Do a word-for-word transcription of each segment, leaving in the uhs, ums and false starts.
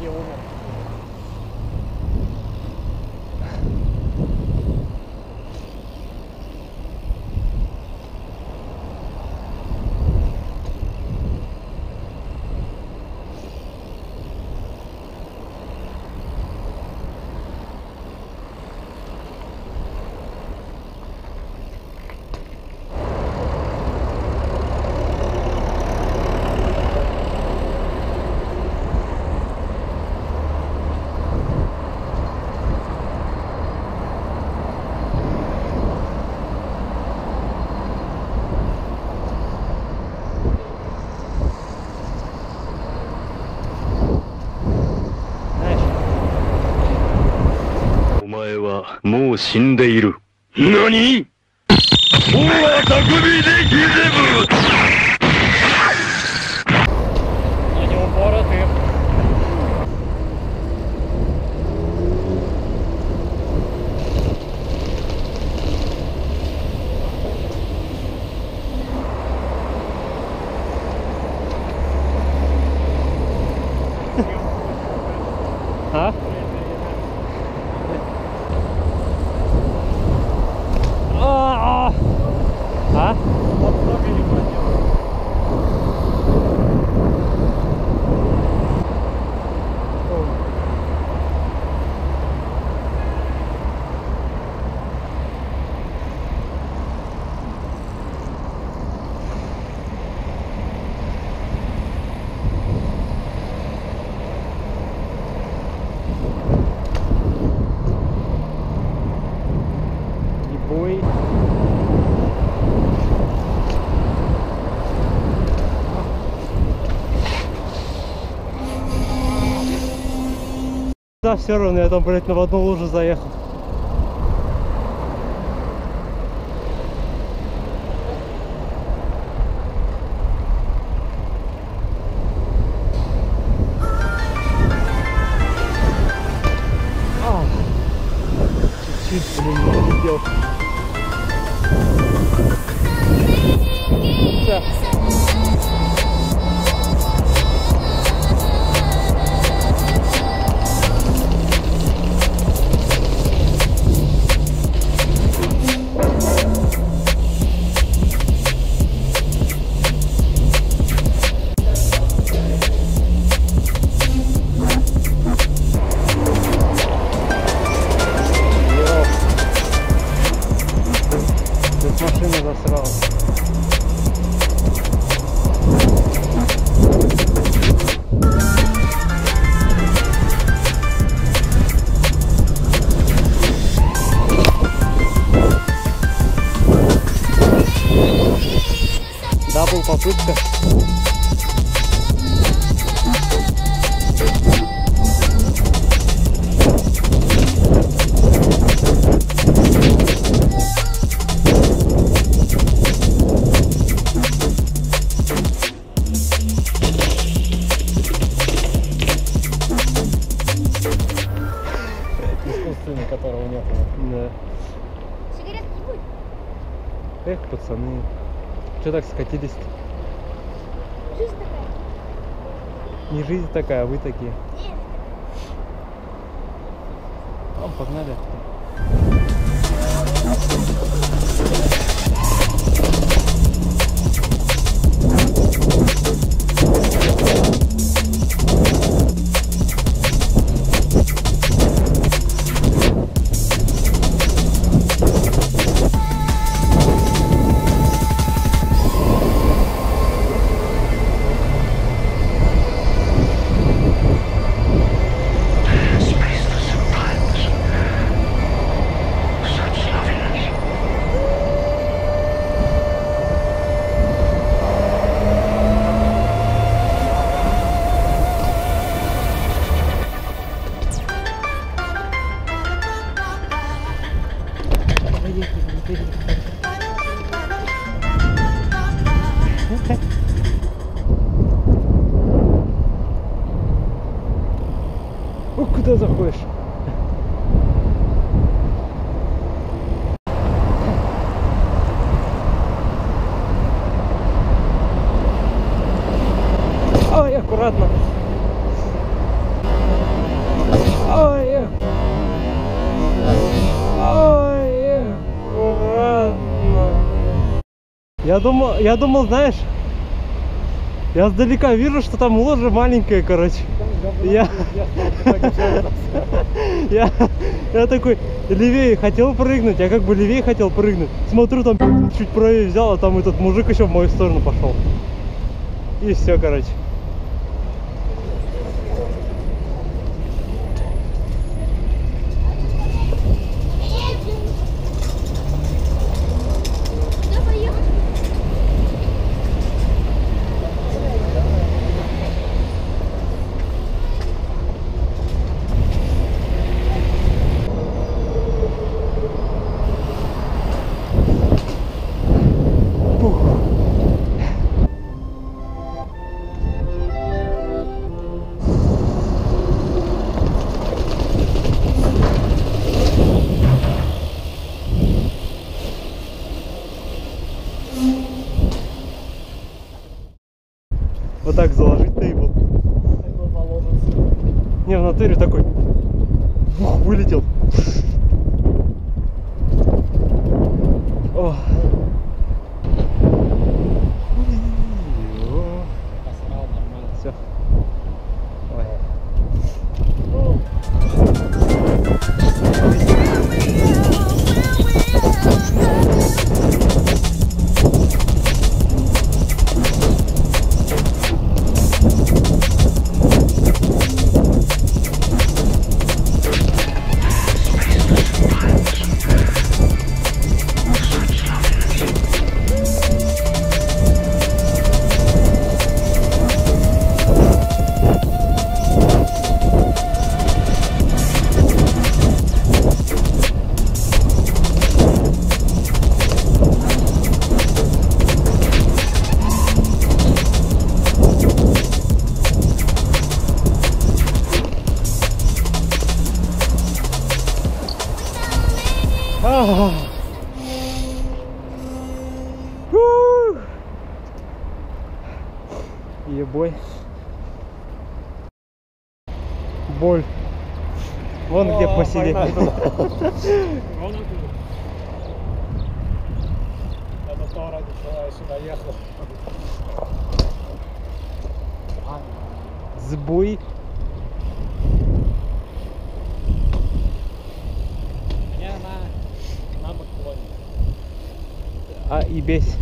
и умер. お前はもう死んでいる。何？もうあたくびでギゼブ。 Не упоротый. А? А? А? Ой. Да, все равно я там, блядь, в одну лужу заехал. А, чуть-чуть, блин, не увидел. Все. Машина засралась. Да, был попытка. Искусственный, которого нет. Да. Сигарет не будет? Эх, пацаны. Че так скатились-то? Жизнь такая. Не жизнь такая, а вы такие. Нет. Там, погнали. Ну, куда заходишь? Ой, аккуратно. Ой, эх. Ой, эх. Я думал, я думал, знаешь, я сдалека вижу, что там лужа маленькая, короче. Я... я... я такой левее хотел прыгнуть, я как бы левее хотел прыгнуть. Смотрю, там чуть правее взял, а там этот мужик еще в мою сторону пошел. И все, короче. Куда поехать? Вот так заложить тейбл. Не, в натуре такой. Бух, вылетел. О. Все. Ой. А. Ух. Ебой. Боль. Вон О, где посидеть. погнали. Вон оттуда. Это то, ради чего я сюда ехал. Сбой. Мне на, на бок клонит. А и бесь.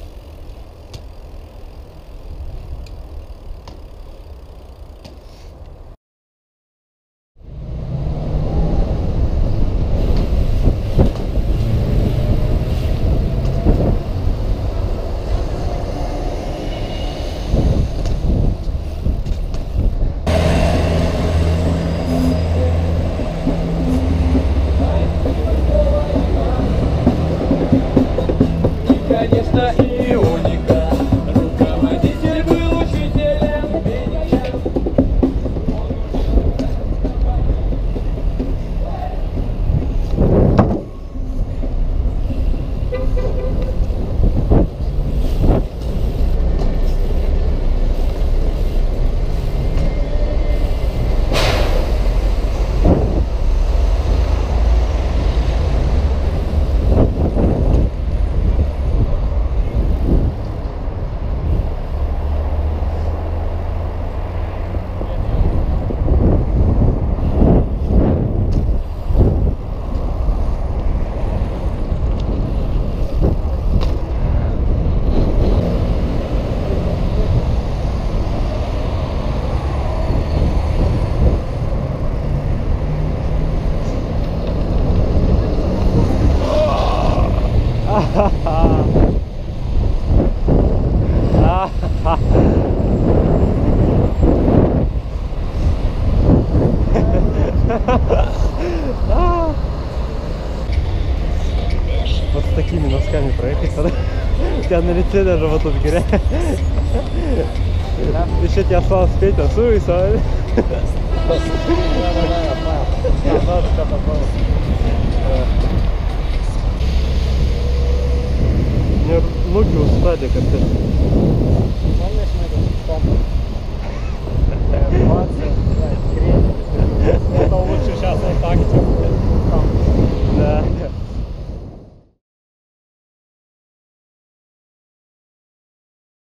Конечно, Ионика. Руководитель был учителем меня. Вот с такими носками проехать надо. У тебя на лице даже вот тут грязь. Еще тебе осталось спеть, а суй-сой. У меня ноги устали, капец. Конечно, это